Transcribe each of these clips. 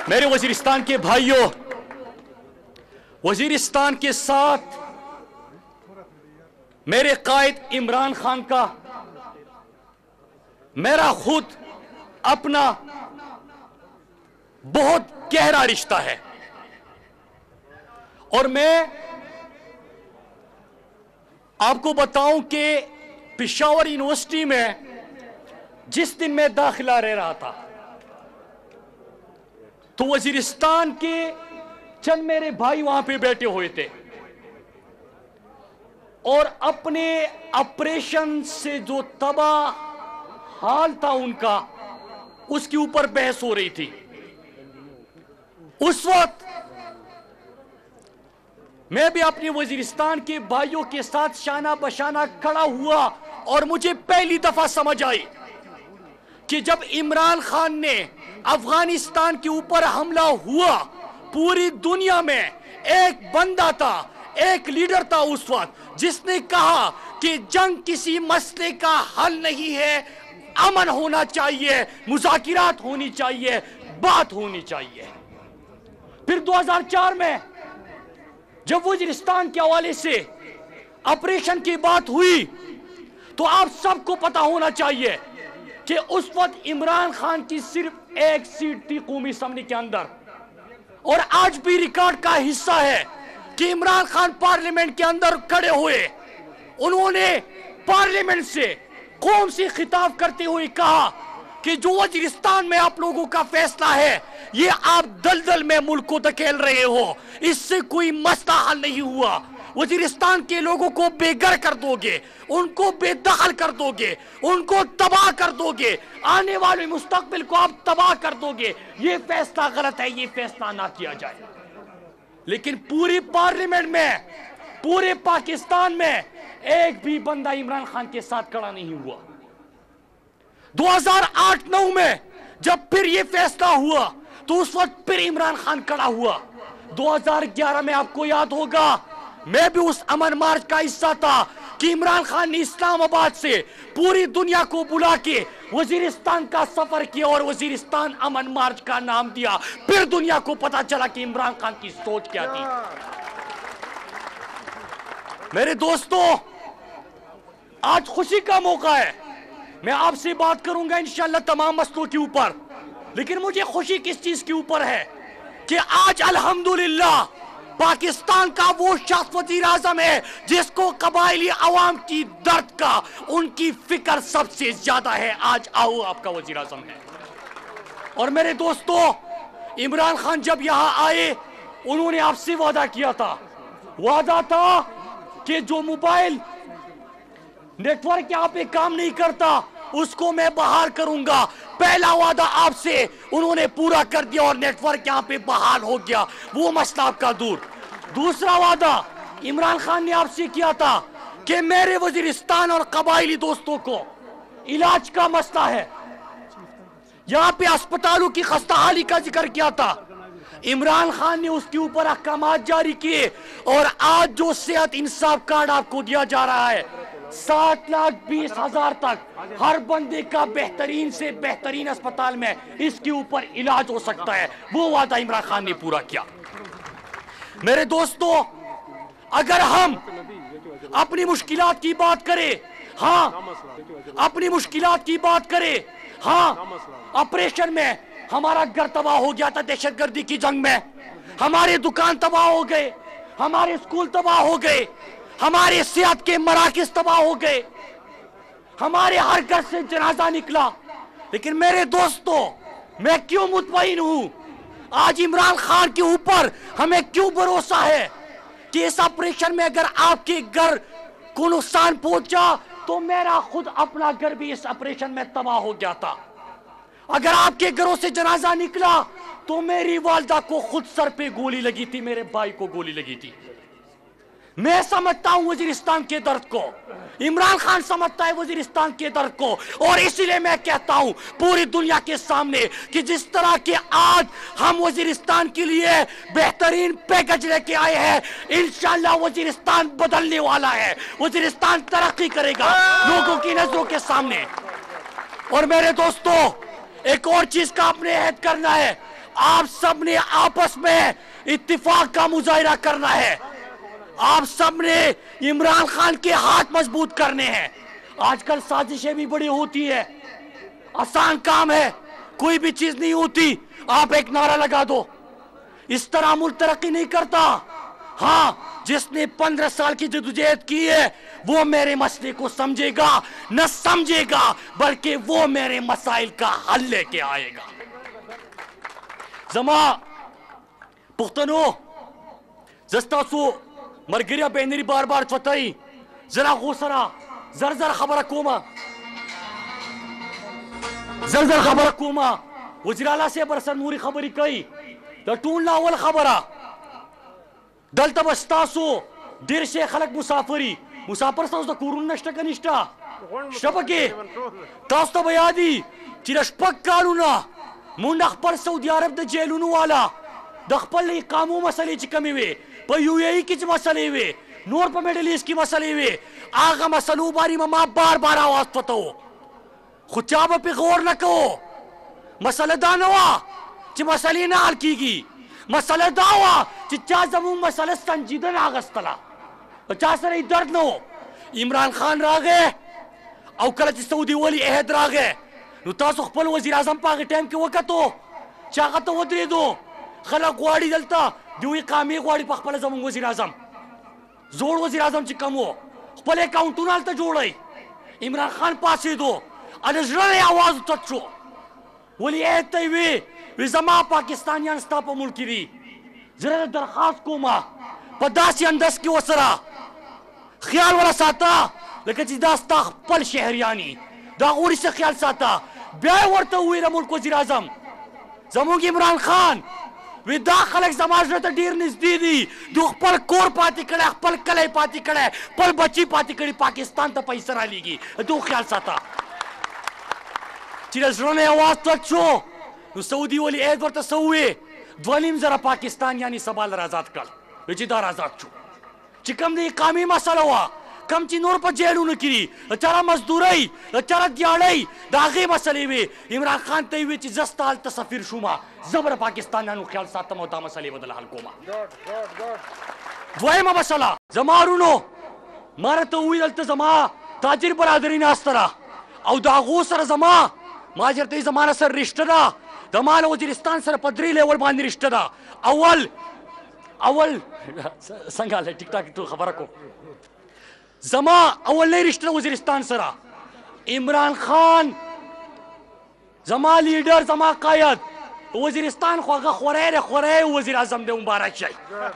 میرے وزیرستان کے بھائیوں، وزیرستان کے ساتھ میرے قائد عمران خان کا میرا خود اپنا بہت گہرا رشتہ ہے، اور میں آپ کو بتاؤں کہ پشاور یونیورسٹی میں جس دن میں داخلہ لے رہا تھا تو وزیرستان کے چند میرے بھائی وہاں پہ بیٹھے ہوئے تھے اور اپنے آپریشن سے جو تباہ حال تھا ان کا، اس کے اوپر بحث ہو رہی تھی۔ اس وقت میں بھی اپنے وزیرستان کے بھائیوں کے ساتھ شانہ بشانہ کھڑا ہوا، اور مجھے پہلی دفعہ سمجھ آئی کہ جب عمران خان نے افغانستان کے اوپر حملہ ہوا، پوری دنیا میں ایک بندہ تھا، ایک لیڈر تھا اس وقت، جس نے کہا کہ جنگ کسی مسئلے کا حل نہیں ہے، امن ہونا چاہیے، مذاکرات ہونی چاہیے، بات ہونی چاہیے۔ پھر 2004 میں جب وزیرستان کے حوالے سے آپریشن کی بات ہوئی تو آپ سب کو پتا ہونا چاہیے کہ اس وقت عمران خان کی صرف ایک سیٹ تھی قومی اسمبلی کے اندر، اور آج بھی ریکارڈ کا حصہ ہے کہ عمران خان پارلیمنٹ کے اندر کھڑے ہوئے، انہوں نے پارلیمنٹ سے قوم سے خطاب کرتے ہوئے کہا کہ جو وزیرستان میں آپ لوگوں کا فیصلہ ہے، یہ آپ دلدل میں ملک کو دھکیل رہے ہو، اس سے کوئی مسئلہ حل نہیں ہوا۔ وزیرستان کے لوگوں کو بے گھر کر دو گے، ان کو بے دخل کر دو گے، ان کو تباہ کر دو گے، آنے والے مستقبل کو آپ تباہ کر دو گے، یہ فیصلہ غلط ہے، یہ فیصلہ نہ کیا جائے۔ لیکن پوری پارلیمنٹ میں، پورے پاکستان میں ایک بھی بندہ عمران خان کے ساتھ کھڑا نہیں ہوا۔ 2008-9 میں جب پھر یہ فیصلہ ہوا تو اس وقت پھر عمران خان کھڑا ہوا۔ 2011 میں آپ کو یاد ہوگا میں بھی اس امن مارچ کا حصہ تھا کہ عمران خان نے اسلام آباد سے پوری دنیا کو بلا کے وزیرستان کا سفر کیا اور وزیرستان امن مارچ کا نام دیا۔ پھر دنیا کو پتا چلا کہ عمران خان کی سوچ کیا تھی۔ میرے دوستو، آج خوشی کا موقع ہے، میں آپ سے بات کروں گا انشاءاللہ تمام مسئلوں کے اوپر، لیکن مجھے خوشی کس چیز کے اوپر ہے کہ آج الحمدللہ پاکستان کا وہ شخص وزیر اعظم ہے جس کو قبائلی عوام کی درد کا ان کی فکر سب سے زیادہ ہے۔ آج آؤ آپ کا وزیر اعظم ہے۔ اور میرے دوستو، عمران خان جب یہاں آئے انہوں نے آپ سے وعدہ کیا تھا، وعدہ تھا کہ جو موبائل نیٹ ورک یہاں پہ کام نہیں کرتا اس کو میں بحال کروں گا۔ پہلا وعدہ آپ سے انہوں نے پورا کر دیا اور نیٹ ورک یہاں پہ بحال ہو گیا، وہ مسئلہ آپ کا دور۔ دوسرا وعدہ عمران خان نے آپ سے کیا تھا کہ میرے وزیرستان اور قبائلی دوستوں کو علاج کا مسئلہ ہے، یہاں پہ اسپتالوں کی خستہ حالی کا ذکر کیا تھا۔ عمران خان نے اس کے اوپر احکامات جاری کیے، اور آج جو صحت انصاف کارڈ آپ کو دیا جا رہا ہے 7,20,000 تک ہر بندے کا بہترین سے بہترین اسپتال میں اس کے اوپر علاج ہو سکتا ہے، وہ وعدہ عمران خان نے پورا کیا۔ میرے دوستو، اگر ہم اپنی مشکلات کی بات کریں، ہاں اپنی مشکلات کی بات کریں، ہاں آپریشن میں ہمارا گھر تباہ ہو گیا تھا دہشت گردی کی جنگ میں، ہمارے دکان تباہ ہو گئے، ہمارے اسکول تباہ ہو گئے، ہمارے صحت کے مراکز تباہ ہو گئے، ہمارے ہر گھر سے جنازہ نکلا۔ لیکن میرے دوستو، میں کیوں مطمئن ہوں؟ آج عمران خان کے اوپر ہمیں کیوں بھروسہ ہے کہ اس آپریشن میں اگر آپ کے گھر کو نقصان پہنچا تو میرا خود اپنا گھر بھی اس آپریشن میں تباہ ہو گیا تھا۔ اگر آپ کے گھروں سے جنازہ نکلا تو میری والدہ کو خود سر پہ گولی لگی تھی، میرے بھائی کو گولی لگی تھی۔ میں سمجھتا ہوں وزیرستان کے درد کو، عمران خان سمجھتا ہے وزیرستان کے درد کو، اور اسی لئے میں کہتا ہوں پوری دنیا کے سامنے کہ جس طرح کے آج ہم وزیرستان کے لیے بہترین پیکج لے کے آئے ہیں، انشاءاللہ وزیرستان بدلنے والا ہے، وزیرستان ترقی کرے گا لوگوں کی نظروں کے سامنے۔ اور میرے دوستو، ایک اور چیز کا اپنے عہد کرنا ہے، आप सब ने आपस में इत्तेफाक का मुजाहिरा करना है। आप सब ने इमरान खान के हाथ मजबूत करने हैं। आजकल साजिशें भी बड़ी होती है, आसान काम है, कोई भी चीज नहीं होती, आप एक नारा लगा दो। इस तरह मुल्क तरक्की नहीं करता। हाँ, जिसने 15 साल की जद्दोजहद की है वो मेरे मसले को समझेगा, न समझेगा बल्कि वो मेरे मसाइल का हल लेके आएगा। जमा पुख्तनो जस्तासो मरगिरिया बेनरी बार बार फतई जरा गोसरा जर जर खबर कोमा जर जर खबर कोमा वजीराला से बरसर नूरी खबरी कई द टून लावल खबरा दलता बस्तासो देर से खलक मुसाफरी मुसाफर साउस द कुरुन नष्ट कनिष्ठा शबके तास्तो बयादी चिरशपक कानूना मुंड अखबर सऊदी अरब द जेलुनु वाला दखपल इकामो मसले च कमी वे पर यूएई की मसले वे नोर पर मिडल ईस्ट की मसले वे आगा मसलू बारी में बार बार आवाज पतो खुचाब पे गौर न कहो मसला दानवा च मसले ना हल कीगी मसला दावा चा जमू मसला संजीदा नागस्तला चा सर दर्द नो इमरान खान रागे औ कल सऊदी वली अहद रागे नु तासु खपल वजीर आजम पागे टाइम के वक्त हो चागत वदरे दो खलक ग्वाड़ी दलता दुई कामी ग्वाड़ी पखपल जमू वजीर आजम जोड़ वजीर आजम च कम हो खपल अकाउंट नालता जोड़ई इमरान खान पासे दो अनजरने आवाज तचो वली अहद वे जमा पाकिस्तानियान स्ता प मुल्की दी जरा दरखास्त कोमा पदासी अंदस की वसरा ख्याल वाला साता लेकिन जिदास्ता पल शहरियानी दागोरी से ख्याल साता ब्याह वर्ता हुए मुल्क वजीर आजम जमूगी इमरान खान वे दाखलक समाज रहता डीर निजदीदी दुख पल कोर पाती कड़े पल कले पाती कड़े पल बच्ची पाती कड़ी पाकिस्तान ता पैसा लीगी दो ख्याल साता चिरजरोने आवाज तचो सऊदी वाली ऐद वर्ता सऊए ध्वनिम जरा पाकिस्तान यानी सबाल आजाद कल विचिदार आजाद छो चिकम दे कामी मसला हुआ कम ची नूर पर जेलू न किरी चारा मजदूरई चारा दियाड़ई दागे मसले वे इमरान खान ते वे ची जस्ताल तसफिर शुमा जबर पाकिस्तान यानु ख्याल सात मोता मसले बदल हल कोमा द्वय मसला जमारुनो मारे तो हुई दलत जमा ताजिर बरादरी नास्तरा औ दागो सर जमा माजर ते जमाना सर रिश्ता दमाल वजीरिस्तान सर पदरी लेवल बांधी रिश्ता अव्वल अव्वल संगाल टिकटॉक तो खबर को जमा अव्वल नहीं रिश्ता वजीरिस्तान सरा इमरान खान जमा लीडर जमा कायद वजीरिस्तान ख्वागा खोरे वजीर आजम दे मुबारक शाही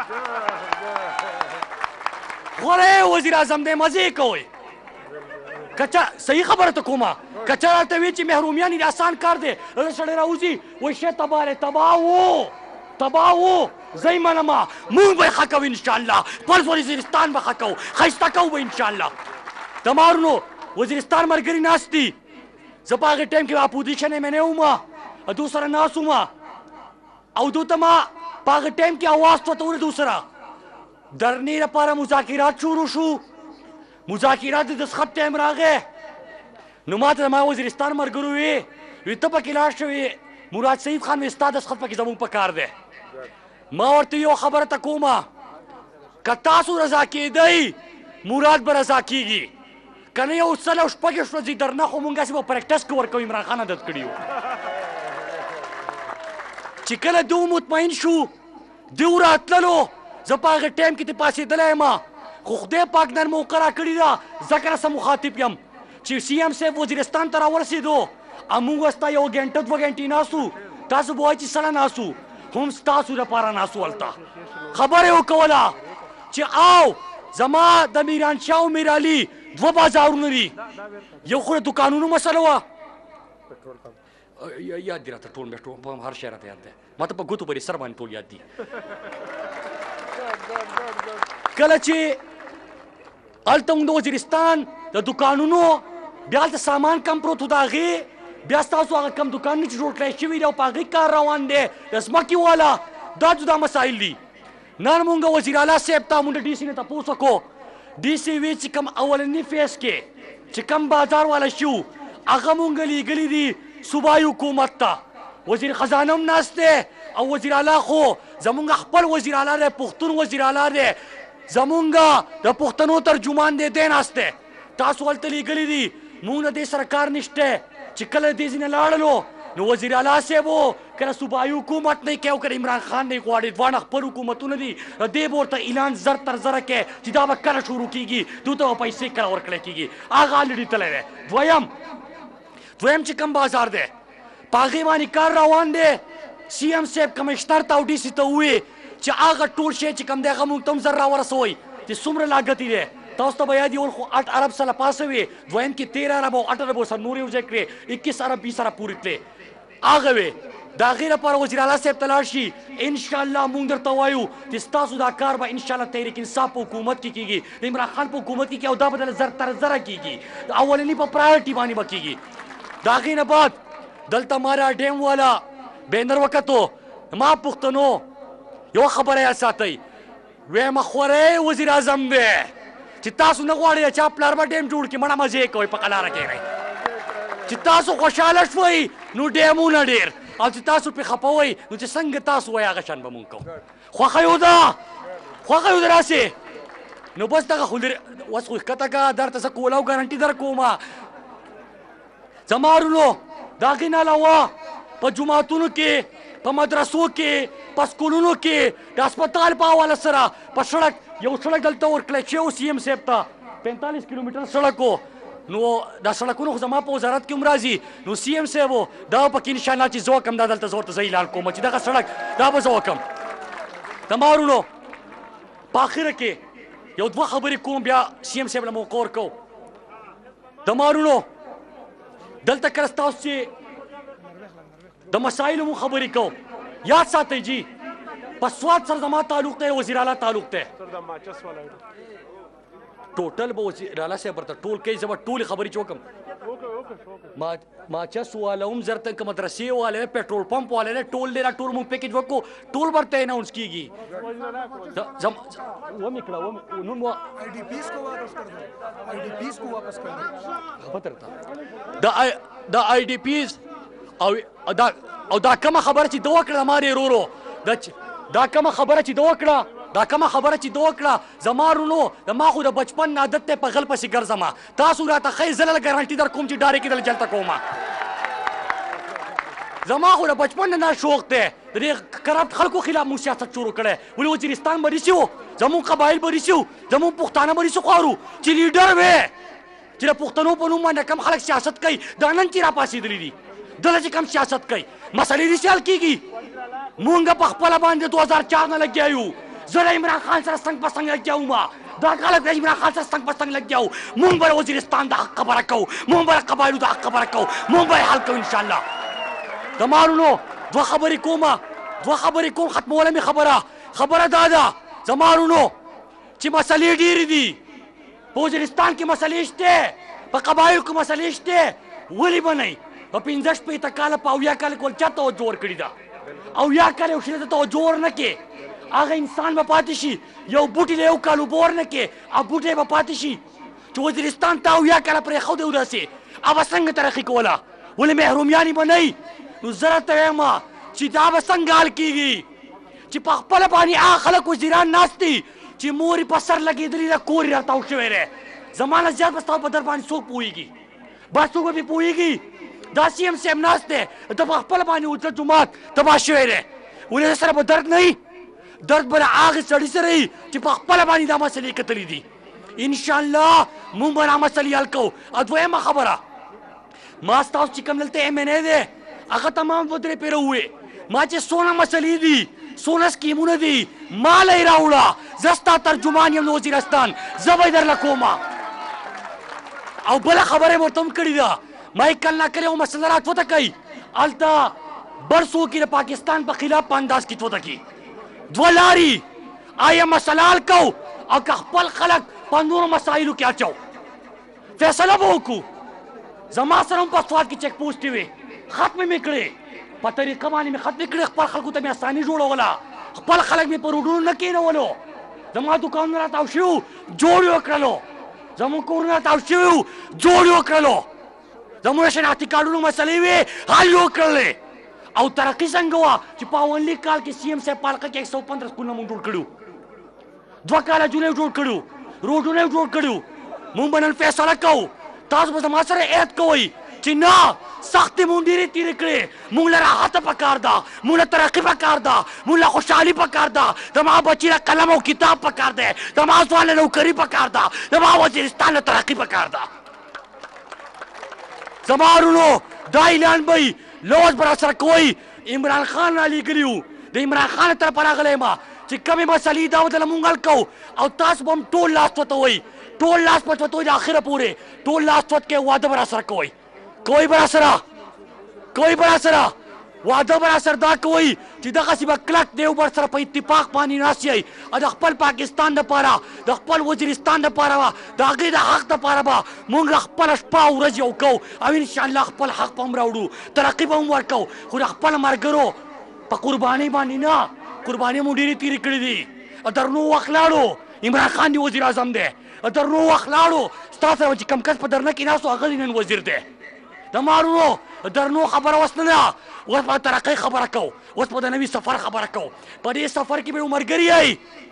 खोरे वजीर आजम दे मजे कोई कच्चा सही खबर तो कोमा कच्चा तवीची महरूमियानी आसान कर दे सड़े राउजी वो शे तबारे तबावो जई मनमा मुंह बे खकव इंशाल्लाह पर वजीरिस्तान बे खकव खस्ता कव बे इंशाल्लाह तमारनो वजीरिस्तान मरगरी नास्ती जपागे टाइम के अपोजिशन है मैंने उमा दूसरा नासुमा औ दूतमा पागे टाइम की आवाज तो तोरे दूसरा दरनी पारा मुजाकिरात शुरू शू मुजाकिरात दस्खत टाइम रागे नुमात मा वजीरिस्तान मरगरू वे तब किलाश वे मुराद सईद खान में उस्ताद दस्खत पकी जमू पकार दे मा और यो खबर तकोमा कतासु रजा की दई मुराद बर रजा कीगी कने उसला उस पके जी दरना होमुंगा से वो प्रैक्टिस को वर्क इमरान खान आदत करियो चिकल दो मुतमईन शू दिवरा अतलो जपागे टाइम की पासी दलायमा खुदे पाक नर मुकरा करीदा जकरा से मुखातिब यम ची सीएम से वजीरिस्तान तरावर से दो अमुगस्ता यो घंटे 2 घंटे नासू तासु बोची सला नासू हम तासु रे पारा नासू अलता खबर हो कवला ची आओ जमा दमीरान शाह मिराली 2 बाजार नरी यो खुद दुकानों मसला हुआ याद दिरा था टोल में टोल हर शहर याद है मतलब गुतु बरी सरबान टोल याद दी कलची अल्तंग वजीरिस्तान द दुकानों ब्याल सामान कम प्रोत उदागी ब्यास्तासु आगे कम दुकान नीचे रोट ले शिवी रे पागी कार रवान दे रस्मकी वाला दाजुदा मसाइल दी नरमुंगा वजीराला से अपता मुंडे डीसी ने तपोसो को डीसी वे चिकम अवलनी फेस के चिकम बाजार वाला शू अगमुंगली गली दी सुबाई हुकूमत ता وزیر خزانه هم ناست دی او وزیر اعلی خو زمونږ خپل وزیر اعلی دی پښتون وزیر اعلی دی زمونږ د پښتنو ترجمان دی دی ناست دی تاسو هلته لیږلي دي مونږ نه دې سره کار نشته چې کله دې ځینې لاړلو نو وزیر اعلی صاحب و کله صوبایي حکومت نه کوي او کله عمران خان نه غواړي دواړه خپل حکومتونه دي دې به ورته اعلان زر تر زره کوي چې دا به کله شروع کېږي دوی ته به پیسې کله ورکړی کېږي هغه الرېډي تللی دی دویم چې کوم بازار دی په هغې باندې کار روان دی سی ایم صاحب کمشنر ته او ډي سي ته ووایي چې هغه ټول شی چې کوم دی هغه مونږ ته هم زر راورسوئ چې څومره لاګت یې دی تاسو ته به یاد یې خو 8 ارب سره پاسه وي دویم کې 13 ارب او 8 ارب سره نور یو ځای کړې 21 ارب 20 ارب پورې تلې هغه وي د هغې لپاره وزیر اعلی صاحب ته لاړ شي انشاءالله مونږ درته وایو چې ستاسو دا کار به انشاءالله تحریک انصاف په حکومت کې کېږي د عمران خان په حکومت کې او دا به زر تر زره کېږي اولني په پرایورټي باندې به کېږي د هغې نه بعد دلته ما را ډیم والا بینر وکتو ما پښتنو یوه خبره یاد ساتئ ویمه خورئ وزیر اعظم دی چې تاسو نه غواړئ چا پلار به ډیم جوړ کړي مړه مزې کوئ په قلاره کښېنئ چې تاسو خوشحاله شوئ نو ډیمونه ډېر او چې تاسو پرې خفه وئ نو چې څنګه تاسو وایئ هغه شان به مونږ کوو خوښه یو ده راسې نو بس دغه خو اوس خو ښکته که درته زه کولا او ګارنټي در کومه زما ورونو د هغې نه علاوه په جوماتونو کې په مدرسو کې په سکولونو کې د هسپتال په حواله سره په سړک یو سړک دلته ورکړی شوی و سی ایم صاحب ته 45 کیلومیټر سړک و نو دا سړکونه خو زما په وزارت کې هم راځي نو سی ایم صاحب و دا به پکې انشاءالله چې زه وکړم دا دلته زه ورته زه اعلان کوم چې دغه سړک دا به زه وکړم زما ورونو په اخره کې یو دوه خبرې کوم بیا سی ایم صاحب له موقع ورکوو زما ورونو دلته کله ستاسو چې د مسایلو مو خبرې کوو یاد ساتئ جی په سواد سره زما تعلق دی وزیر اعلی تعلق دی ټوټل به وزیر اعلی صاحب ورته ټول کوي زه به ټولې خبرې چې وکړم ماچس والا هم زر ته که مدرسې والا دی پېټرول پمپ والا دی ټول دی را ټول مونږ پیکیج وکړو ټول ورته اناونس کېږي ومې کړه نوم د آی ډي پیز او دا کومه خبره چې ده وکړه زما ډېر ورو دا کومه خبره چې ده وکړه زما رونو زما خو د بچپن نه عادت دی په غل پسې ګرځمه تاسو راته ښایي زه له ګارنټي در کوم چې ډارې کېدل جلته کومه زما خو د بچپن نه شوق دی د دې کرپټ خلکو خلاف مونږ سیاست شروع کړی ولې وزیرستان به نیسي و زمونږ قبایل به نیسي و زمونږ پښتانه به نیسي خوارو چې لیډر وې چې د پښتنو په نوم باندې کم خلک سیاست کوي دا نن چې راپاڅېدلي دي دله چې کم سیاست کوي مسلې داسې حل کېږي مونږ په خپله باندې 2004 نه لګیا یو زه د عمران خان سره څنګ په څنګ لګیا وم دا خلک د عمران خان سره څنګ په څنګ لګیا وو مونږ به د وزیرستان د حق خبره کوو مونږ به د قبایلو د حق خبره کوو مونږ به یې حل کوو انشاءالله زما ورونو دوه خبرې کوم ختموله مې خبره دا ده زما ورونو چې مسلې ډېرې دي په وزیرستان کې مسلې شته په قبایلو کې مسلې شته ولې به نه په 15 شپېته کاله په 80 کاله کې ول چا توجه ورکړې ده 80 کاله یو شي ته توجه ورنه کې هغه انسان به پاتې شي یو بوټي له یو کال اوبه ورنه کې هغه بوټی به پاتې شي چې وزیرستان ته 80 کاله پرېښودی و داسې هغه څنګه ترقي کوله ولې محرومیانې به نه وي نو زه راته وایم چې دا به څنګه حل کېږي چې په خپله باندې هغه خلک وزیران ناست دي چې مور یې په سر لګېدلي ده کور یې راتاو شوی دی زما نه زیات به ستا په در باندې څوک پوهېږي بس څوک به پرې پوهېږي دا سی ایم صاحب ناست دی ته په خپله باندې اوتله جومات تباه شوی دی ولې ده سره به درد نه وي درد به د هغې سړي سره وي چې په خپله باندې دا مسلې کتلي دي انشاءالله مونږ به دا مسلې حل کوو او دویمه خبره ما ستاسو چې کوم دلته ایم این ای دی هغه تمام په درې پیره ووې ما چې څونه مسلې دي څونه سکیمونه دي ماله یې راوړه زه ستا ترجمان یم د وزیرستان زه به یې درله کومه او بله خبره یې ورته هم کړې ده ما یې کل ناکل یو مسله راټوته کوي هلته بر څوک یې د پاکستان په خلاف په انداز کې ټوته کړي دوه لارې آیا مسله حل کوو او که خپل خلک په نورو مسایلو کې اچو فیصله به وکړو زما سره هم په سوات کې چیک پوسټې وې ختمې مې کړې په طریقه باندې مې ختمې کړې خپل خلکو ته مې اساني جوړوله خپل خلک مې په روډونو نه کېنولو زما دوکانونه راتاو شوي وو جوړ یې وکړلو زموږ کورونه راتاو شوي وو جوړ یې وکړلو زموږ شناختي کارډونو مسلې وې حل یې وکړلې او तरक्की څنګه وه چې په اولني کال کې سی ایم صاحب په حلقه کې 115 سکولونه مونږ جوړ کړي 2 کاله جولای جوړ کړي روډونه جوړ کړي مونږ به نن فیصله کوو تاسو به زما سره عهد کوئ چې نه سختې مونږ ډېرې تېرې کړې مونږ له راحته پکار ده مونږ له ترقي پکار ده مونږ له خوشحالي پکار ده زما بچي له قلم او کتاب پکار دی زما ځوان له نوکري پکار ده زما وزیرستان له ترقي پکار ده زما ورونو دا اعلان به وي لوز به راسره کوئ عمران خان رالیږلي وو د عمران خان له طرفه راغلی یم چې کومې مسلې دا ورته مونږ حل کوو او تاسو به هم ټول لاس وتوئ ټول لاس وتوئ د اخره پورې ټول لاس وت کې واده به راسره کوئ کوئی برا سرا وعده برا سر دا کوئی چې دغسې به کلک دیوبند سره په اتفاق باندې ناست یئ او د خپل پاکستان دپاره د خپل وزیرستان دپاره به د هغې د حق دپاره به مونږ خپله شپه او ورځ یو کوو او انشاءالله خپل حق به هم راوړو ترقي به هم ورکوو خو د خپل ملګرو په قربانۍ باندې نه قربانۍ مو ډېرې تېرې کړې دي درنو وخت لاړو عمران خان دی وزیر اعظم دی درنو وخت لاړو ستا سره چې کوم کس په درنه کې ناست و هغه نن وزیر دی د مارونو درنو خبره اوس نه ده اوس به ترقۍ خبره کوو اوس به د نوي سفر خبره کوو په دې سفر کې به یو ملګري یئ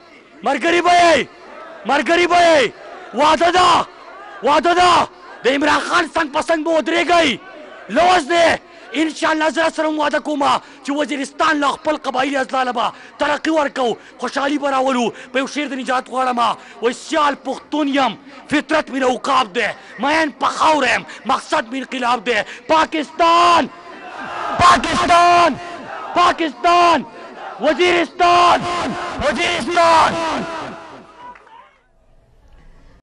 ملګري به یئ واده ده د عمران خان څنګ په څنګ به ودرېږئ لوز دی انشاءالله زه سره هم واده کوم چې وزیرستان له خپل قبایلي اضلاع به ترقي ورکوو خوشحالي به راولو په یو شعر د نجات غواړم وایي سیال پښتون یم فطرت مې عقاب دی مین په خاوره یم مقصد مې انقلاب دی پاکستان وزیرستان